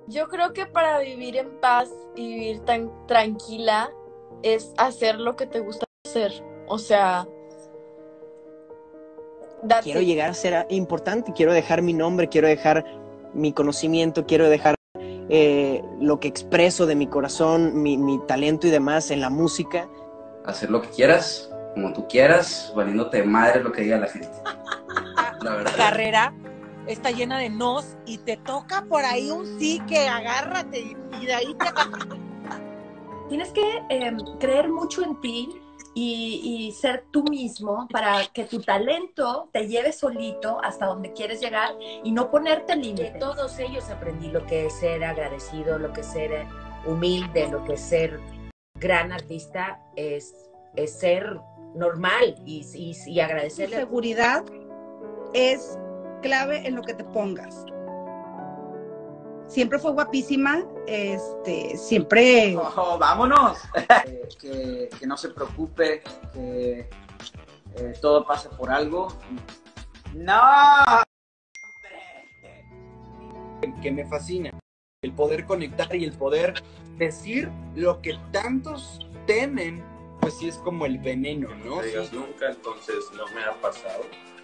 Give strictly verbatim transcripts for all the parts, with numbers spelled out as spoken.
Yo creo que para vivir en paz y vivir tan tranquila es hacer lo que te gusta hacer. O sea, date. Quiero llegar a ser importante, quiero dejar mi nombre, quiero dejar mi conocimiento, quiero dejar eh, lo que expreso de mi corazón, mi, mi talento y demás en la música. Hacer lo que quieras, como tú quieras, valiéndote de madre lo que diga la gente. La verdad. Carrera está llena de nos y te toca por ahí un sí que agárrate y, y de ahí te... Tienes que eh, creer mucho en ti y, y ser tú mismo para que tu talento te lleve solito hasta donde quieres llegar y no ponerte límites. De todos ellos aprendí lo que es ser agradecido, lo que es ser humilde, lo que es ser gran artista, es, es ser normal y, y, y agradecerle. Tu seguridad es clave en lo que te pongas. Siempre fue guapísima, este, siempre... Oh, vámonos. eh, que, que no se preocupe, que eh, todo pasa por algo. ¡No! Que me fascina, el poder conectar y el poder decir lo que tantos temen, pues sí es como el veneno, ¿no? No digas sí. nunca, entonces no me ha pasado.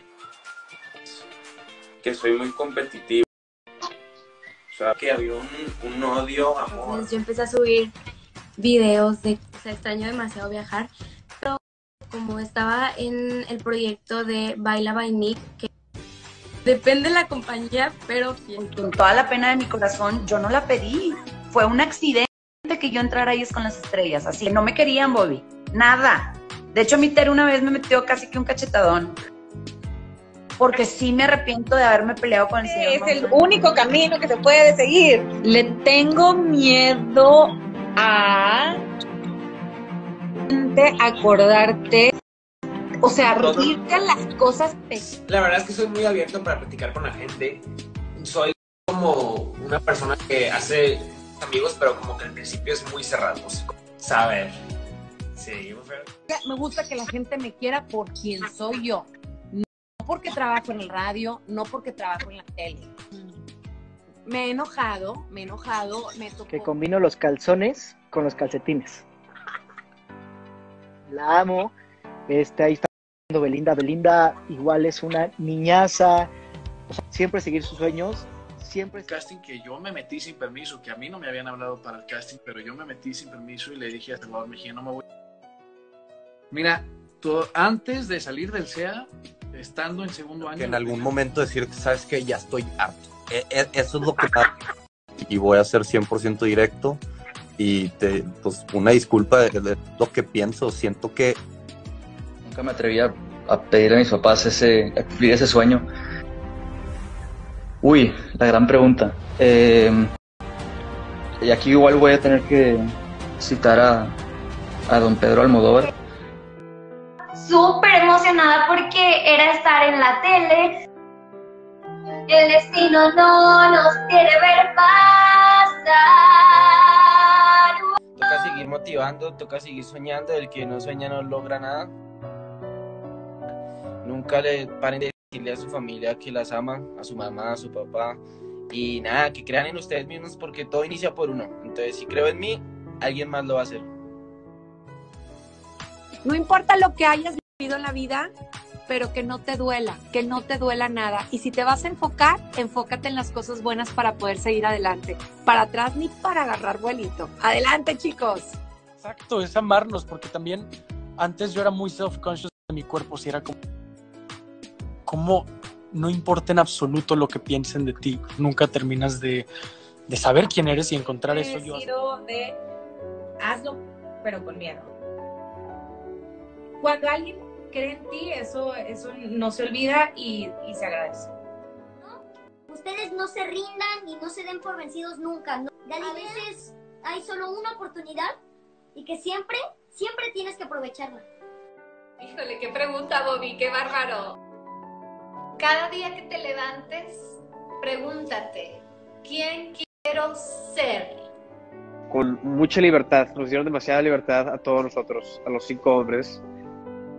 Que soy muy competitivo. O sea, que había un, un odio, amor. Entonces yo empecé a subir videos de, o sea, extraño demasiado viajar, pero como estaba en el proyecto de Baila by Nick, que depende de la compañía, pero con toda la pena de mi corazón, yo no la pedí. Fue un accidente que yo entrara ahí es con las estrellas, así. No me querían, Bobby. Nada. De hecho, mi Tere una vez me metió casi que un cachetadón. Porque sí me arrepiento de haberme peleado con el señor. Es el único camino que se puede seguir. Le tengo miedo a acordarte, o sea, reírte las cosas. La verdad es que soy muy abierto para platicar con la gente. Soy como una persona que hace amigos, pero como que al principio es muy cerrado. Saber. Sí, me gusta que la gente me quiera por quien soy yo. Porque trabajo en el radio, no porque trabajo en la tele. Me he enojado, me he enojado, me tocó... Que combino los calzones con los calcetines. La amo. Este, ahí está Belinda. Belinda igual es una niñaza. O sea, siempre seguir sus sueños. Siempre... El casting que yo me metí sin permiso, que a mí no me habían hablado para el casting, pero yo me metí sin permiso y le dije a Salvador Mejía, no me voy. Mira, todo, antes de salir del C E A, estando en segundo año... Que en algún momento decir, sabes que ya estoy harto. E -e Eso es lo que pasa. Y voy a ser cien por ciento directo. Y te, pues una disculpa de, de lo que pienso. Siento que... Nunca me atreví a, a pedirle a mis papás ese, a cumplir ese sueño. Uy, la gran pregunta. Eh, y aquí igual voy a tener que citar a, a don Pedro Almodóvar. Súper emocionada porque era estar en la tele. El destino no nos quiere ver pasar. Toca seguir motivando, toca seguir soñando. El que no sueña no logra nada. Nunca le paren de decirle a su familia que las ama, a su mamá, a su papá. Y nada, que crean en ustedes mismos porque todo inicia por uno. Entonces, si creo en mí, alguien más lo va a hacer. No importa lo que hayas vivido en la vida, pero que no te duela, que no te duela nada. Y si te vas a enfocar, enfócate en las cosas buenas para poder seguir adelante. Para atrás ni para agarrar vuelito. ¡Adelante, chicos! Exacto, es amarnos, porque también antes yo era muy self-conscious de mi cuerpo, si era como, como no importa en absoluto lo que piensen de ti, nunca terminas de, de saber quién eres y encontrar eso. Yo sido de hazlo, pero con miedo. Cuando alguien cree en ti, eso, eso no se olvida y, y se agradece. Ustedes no se rindan y no se den por vencidos nunca, ¿no? A veces hay solo una oportunidad y que siempre, siempre tienes que aprovecharla. Híjole, qué pregunta, Bobby, qué bárbaro. Cada día que te levantes, pregúntate, ¿quién quiero ser? Con mucha libertad, nos dieron demasiada libertad a todos nosotros, a los cinco hombres.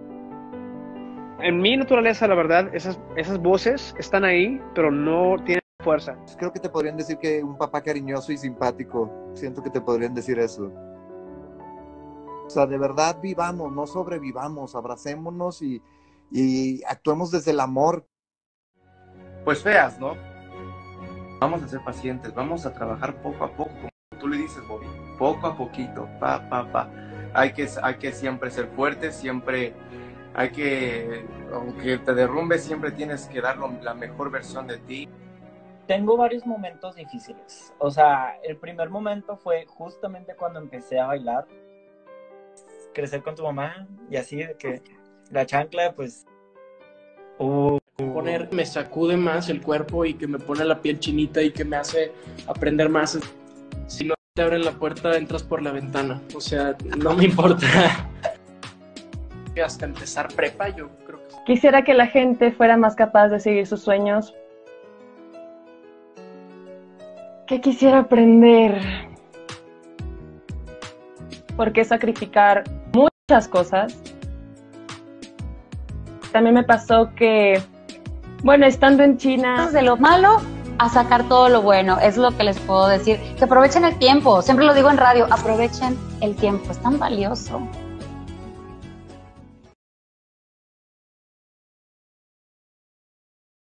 En mi naturaleza, la verdad, esas, esas voces están ahí, pero no tienen fuerza. Creo que te podrían decir que un papá cariñoso y simpático. Siento que te podrían decir eso. O sea, de verdad vivamos, no sobrevivamos, abracémonos y, y actuemos desde el amor. Pues feas, ¿no? Vamos a ser pacientes, vamos a trabajar poco a poco, como tú le dices, Bobby, poco a poquito, pa, pa, pa. Hay que, hay que siempre ser fuertes, siempre hay que, aunque te derrumbes, siempre tienes que dar la mejor versión de ti. Tengo varios momentos difíciles. O sea, el primer momento fue justamente cuando empecé a bailar. Crecer con tu mamá y así, de que la chancla, pues... Uh, uh. Poner, me sacude más el cuerpo y que me pone la piel chinita y que me hace aprender más. Si no te abren la puerta, entras por la ventana. O sea, no me importa. Hasta empezar prepa, yo creo que... Quisiera que la gente fuera más capaz de seguir sus sueños. ¿Qué quisiera aprender? ¿Por qué sacrificar muchas cosas? También me pasó que, bueno, estando en China... De lo malo a sacar todo lo bueno, es lo que les puedo decir. Que aprovechen el tiempo, siempre lo digo en radio, aprovechen el tiempo, es tan valioso.